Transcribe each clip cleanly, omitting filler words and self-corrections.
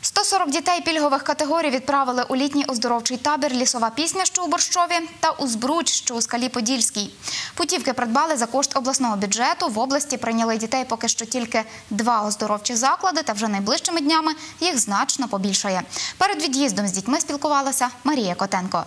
140 дітей пільгових категорій відправили у літній оздоровчий табір «Лісова пісня», що у Борщові, та «Узбруч», що у Скалі-Подільській. Путівки придбали за кошт обласного бюджету. В області прийняли дітей поки що тільки 2 оздоровчі заклади, та вже найближчими днями їх значно побільшає. Перед від'їздом з дітьми спілкувалася Марія Котенко.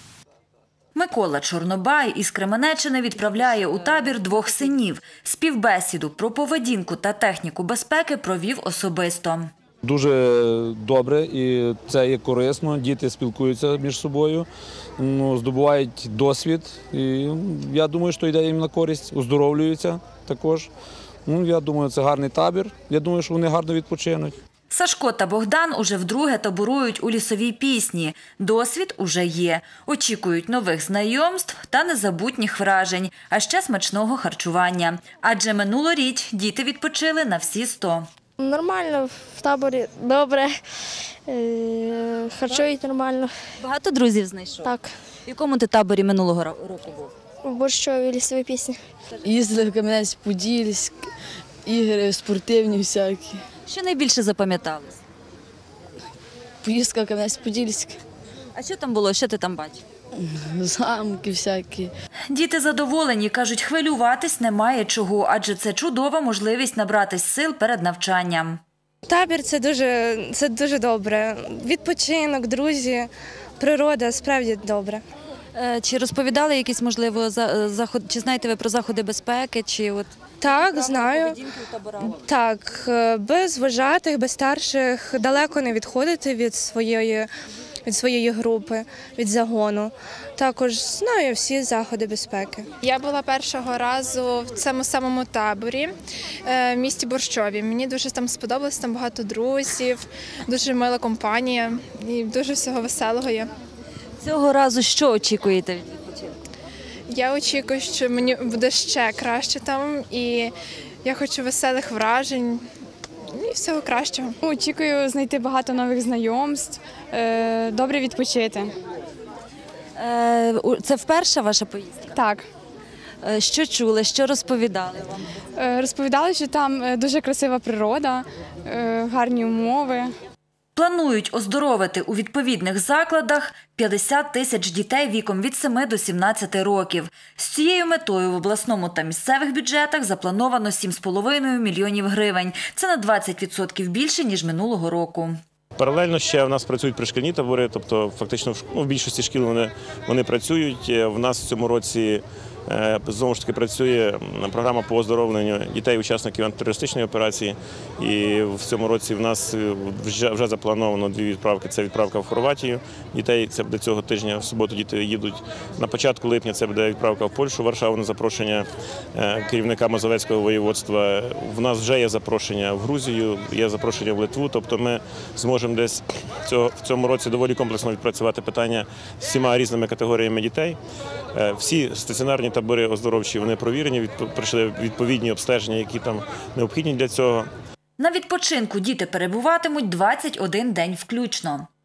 Микола Чорнобай із Кременеччини відправляє у табір 2 синів. Співбесіду про поведінку та техніку безпеки провів особисто. Дуже добре і це є корисно. Діти спілкуються між собою, здобувають досвід. І я думаю, що йде їм на користь, оздоровлюються також. Я думаю, це гарний табір. Я думаю, що вони гарно відпочинуть. Сашко та Богдан уже вдруге таборують у «Лісовій пісні». Досвід уже є. Очікують нових знайомств та незабутніх вражень, а ще смачного харчування. Адже минулоріч діти відпочили на всі 100. Нормально, в таборі добре, харчують нормально. Багато друзів знайшов? Так. В якому ти таборі минулого року був? В Борщові «Лісові пісні». Їздили в Кам'янець-Подільськ, ігри спортивні всякі. Що найбільше запам'яталось? Поїздка в Кам'янець-Подільськ. А що там було? Що ти там бачив? Замки всякі. Діти задоволені, кажуть, хвилюватись немає чого, адже це чудова можливість набратись сил перед навчанням. Табір – це дуже добре. Відпочинок, друзі, природа – справді добре. Чи розповідали якісь, можливо, чи знаєте ви про заходи безпеки? Так, знаю. Так, без вожатих, без старших далеко не відходити від своєї групи, від загону. Також знаю всі заходи безпеки. Я була першого разу в цьому самому таборі в місті Борщові. Мені дуже там сподобалось, там багато друзів, дуже мила компанія і дуже всього веселого є. Цього разу що очікуєте від відпочинку? Я очікую, що мені буде ще краще там, і я хочу веселих вражень і всього кращого. Очікую знайти багато нових знайомств, добре відпочити. Це вперше ваша поїздка? Так. Що чули, що розповідали вам? Розповідали, що там дуже красива природа, гарні умови. Планують оздоровити у відповідних закладах 50 тисяч дітей віком від 7 до 17 років. З цією метою в обласному та місцевих бюджетах заплановано 7,5 мільйонів гривень. Це на 20% більше, ніж минулого року. Паралельно ще в нас працюють пришкільні табори, тобто фактично в більшості шкіл вони працюють. В нас в цьому році знову ж таки працює програма по оздоровленню дітей-учасників антитерористичної операції. І в цьому році в нас вже заплановано 2 відправки. Це відправка в Хорватію дітей, це буде цього тижня, в суботу діти їдуть. На початку липня це буде відправка в Польщу, Варшаву на запрошення керівника Мазовецького воєводства. В нас вже є запрошення в Грузію, є запрошення в Литву, тобто ми зможемо десь в цьому році доволі комплексно відпрацювати питання з 7 різними категоріями дітей. Всі стаціонарні табори оздоровчі, вони провірені, пройшли відповідні обстеження, які там необхідні для цього. На відпочинку діти перебуватимуть 21 день включно.